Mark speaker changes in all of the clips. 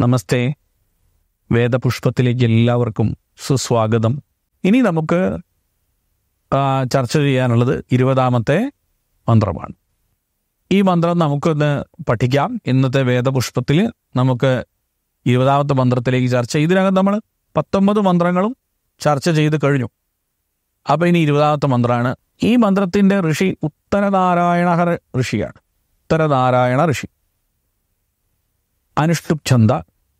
Speaker 1: നമസ്തേ. വേദപുഷ്പത്തിലേക്ക് എല്ലാവർക്കും സുസ്വാഗതം. ഇനി നമുക്ക് ചർച്ച ചെയ്യാനുള്ളത് 20ാമത്തെ മന്ത്രമാണ്. ഈ മന്ത്രം നമുക്കൊന്ന് പഠിക്കാം. ഇന്നത്തെ വേദപുഷ്പത്തിൽ നമുക്ക് 20ാമത്തെ മന്ത്രത്തിലേക്ക് ചർച്ച. ഇതിനകം നമ്മൾ 19 മന്ത്രങ്ങളും ചർച്ച ചെയ്ത് കഴിഞ്ഞു. അപ്പം ഇനി 20ാമത്തെ മന്ത്രമാണ്. ഈ മന്ത്രത്തിൻ്റെ ഋഷി ഉത്തരനാരായണ ഋഷിയാണ്. ഉത്തരനാരായണ ഋഷി. അനുഷ്ടുപ് ഛന്ദ,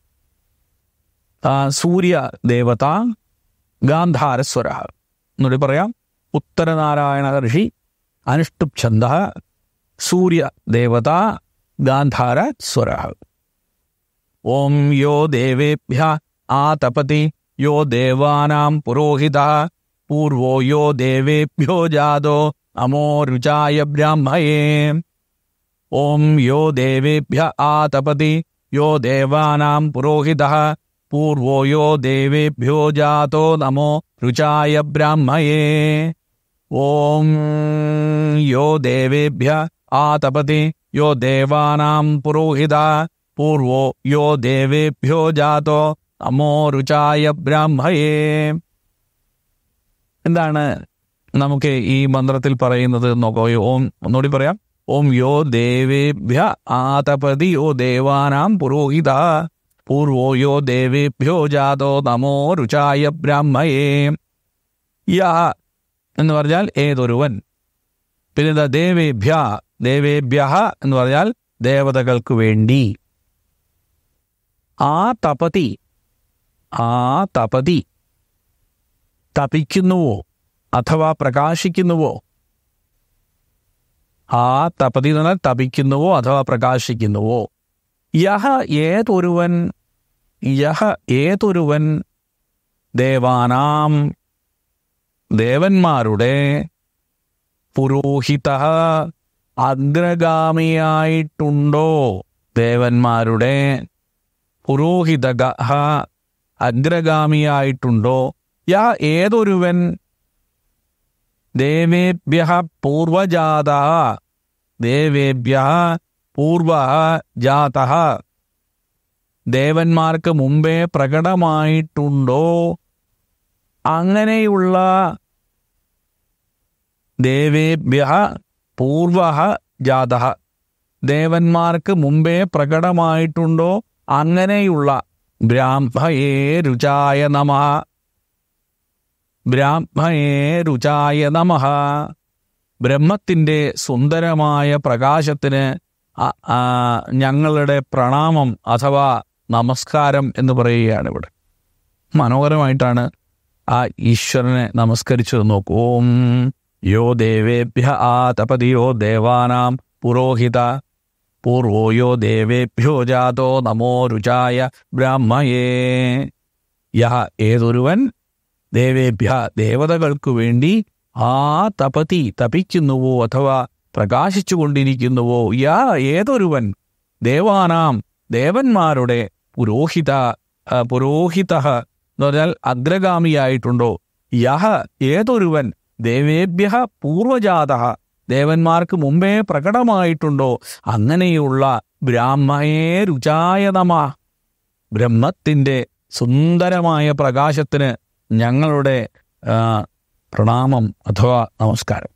Speaker 1: സൂര്യ ദേവത, ഗാന്ധാരസ്വര എന്നൂടി പറയാം. ഉത്തരനാരായണ ഋഷി, അനുഷ്ടുപ് ഛന്ദ, സൂര്യ ദേവത, ഗാന്ധാരസ്വര. ഓം യോ ദേവേഭ്യ ആതപതി യോ ദേവാനാം പുരോഹിത പൂർവോ യോ ദേവേഭ്യോ ജാതോ നമോ രുചായ ബ്രാഹ്മയേ. ഓം യോ ദേവേഭ്യ ആതപതി യോ ദേവാനാം പുരോഹിത പൂർവോ യോ ദേവേഭ്യോ ജാതോ നമോ രുചായ ബ്രാഹ്മയേ. ഓം യോ ദേവേഭ്യ ആതപതി യോ ദേവാനാം പുരോഹിത പൂർവോ യോ ദേവേഭ്യോ ജാതോ നമോ രുചായ ബ്രാഹ്മയേ. എന്താണ് നമുക്ക് ഈ മന്ത്രത്തിൽ പറയുന്നത് നോക്കോ. ഓം ഒന്നുകൂടി പറയാം. ഓം യോ ദേവേഭ്യ ആതപതി യോ ദേവാനാം പുരോഹിത പൂർവോ യോ ദേവേഭ്യോ ജാതോ നമോ രുചായ ബ്രാഹ്മയേ. യഹ എന്ന് പറഞ്ഞാൽ ഏതൊരുവൻ. പിന്നെ ദേവേഭ്യ, ദേവേഭ്യഃ എന്ന് പറഞ്ഞാൽ ദേവതകൾക്ക് വേണ്ടി. ആ തപതി, ആ തപതി തപിക്കുന്നുവോ അഥവാ പ്രകാശിക്കുന്നുവോ. ആ തപതി എന്ന് പറഞ്ഞാൽ തപിക്കുന്നുവോ അഥവാ പ്രകാശിക്കുന്നുവോ. യഹ ഏതൊരുവൻ, യഹ ഏതൊരുവൻ ദേവാനാം ദേവന്മാരുടെ പുരോഹിതഃ അഗ്രഗാമിയായിട്ടുണ്ടോ. ദേവന്മാരുടെ പുരോഹിതഃ അഗ്രഗാമിയായിട്ടുണ്ടോ. യ ഏതൊരുവൻ ദേവേഭ്യഃ പൂർവജാതഃ, ദേവേഭ്യഃ പൂർവഃ ജാതഃ ദേവന്മാർക്ക് മുമ്പേ പ്രകടമായിട്ടുണ്ടോ. അങ്ങനെയുള്ള ദേവേഭ്യഃ പൂർവഃ ജാതഃ ദേവന്മാർക്ക് മുമ്പേ പ്രകടമായിട്ടുണ്ടോ അങ്ങനെയുള്ള ബ്രാഹ്മയേ രുചായ നമഃ, ബ്രാഹ്മയേ രുചായ നമഃ. ബ്രഹ്മത്തിൻ്റെ സുന്ദരമായ പ്രകാശത്തിന് ഞങ്ങളുടെ പ്രണാമം അഥവാ നമസ്കാരം എന്ന് പറയുകയാണ് ഇവിടെ. മനോഹരമായിട്ടാണ് ആ ഈശ്വരനെ നമസ്കരിച്ചത്. നോക്കൂ. ഓം യോ ദേവേഭ്യ ആതപതി യോ ദേവാനാം പുരോഹിത പൂർവോ യോ ദേവേഭ്യോ ജാതോ നമോ രുചായ ബ്രാഹ്മയേ. യഹ ഏതൊരുവൻ ദേവേഭ്യ ദേവതകൾക്കു വേണ്ടി ആ തപതി തപിക്കുന്നുവോ അഥവാ പ്രകാശിച്ചു കൊണ്ടിരിക്കുന്നുവോ. യാ ഏതൊരുവൻ ദേവാനാം ദേവന്മാരുടെ പുരോഹിത, പുരോഹിതഃ എന്ന് പറഞ്ഞാൽ അഗ്രഗാമിയായിട്ടുണ്ടോ. യഹ ഏതൊരുവൻ ദേവേഭ്യഃ പൂർവജാതഃ ദേവന്മാർക്ക് മുമ്പേ പ്രകടമായിട്ടുണ്ടോ അങ്ങനെയുള്ള ബ്രാഹ്മയേ രുചായ നമഃ ബ്രഹ്മത്തിൻ്റെ സുന്ദരമായ പ്രകാശത്തിന് ഞങ്ങളുടെ പ്രണാമം അഥവാ നമസ്കാരം.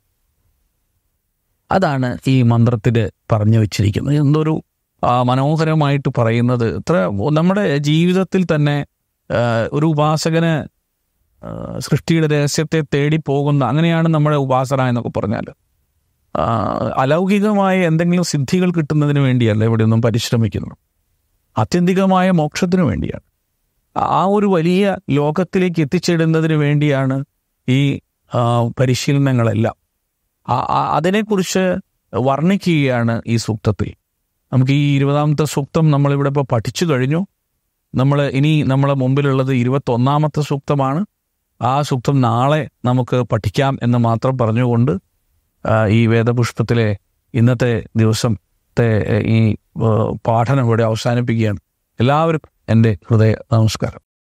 Speaker 1: അതാണ് ഈ മന്ത്രത്തിൽ പറഞ്ഞു വച്ചിരിക്കുന്നത്. എന്തൊരു മനോഹരമായിട്ട് പറയുന്നത്. ഇത്ര നമ്മുടെ ജീവിതത്തിൽ തന്നെ ഒരു ഉപാസകന് സൃഷ്ടിയുടെ രഹസ്യത്തെ തേടി പോകുന്ന, അങ്ങനെയാണ് നമ്മുടെ ഉപാസന എന്നൊക്കെ പറഞ്ഞാൽ. അലൗകികമായ എന്തെങ്കിലും സിദ്ധികൾ കിട്ടുന്നതിന് വേണ്ടിയല്ല ഇവിടെയൊന്നും പരിശ്രമിക്കുന്നത്. ആത്യന്തികമായ മോക്ഷത്തിന് വേണ്ടിയാണ്. ആ ഒരു വലിയ ലോകത്തിലേക്ക് എത്തിച്ചേരുന്നതിന് വേണ്ടിയാണ് ഈ പരിശീലനങ്ങളെല്ലാം. അതിനെക്കുറിച്ച് വർണ്ണിക്കുകയാണ് ഈ സൂക്തത്തിൽ. നമുക്ക് ഈ 20ാമത്തെ സൂക്തം നമ്മളിവിടെ ഇപ്പോൾ പഠിച്ചു കഴിഞ്ഞു. ഇനി നമ്മളെ മുമ്പിലുള്ളത് 21ാമത്തെ സൂക്തമാണ്. ആ സൂക്തം നാളെ നമുക്ക് പഠിക്കാം എന്ന് മാത്രം പറഞ്ഞുകൊണ്ട് ഈ വേദപുഷ്പത്തിലെ ഇന്നത്തെ ദിവസത്തെ ഈ പാഠനം ഇവിടെ അവസാനിപ്പിക്കുകയാണ്. എല്ലാവർക്കും എൻ്റെ ഹൃദയ നമസ്കാരം.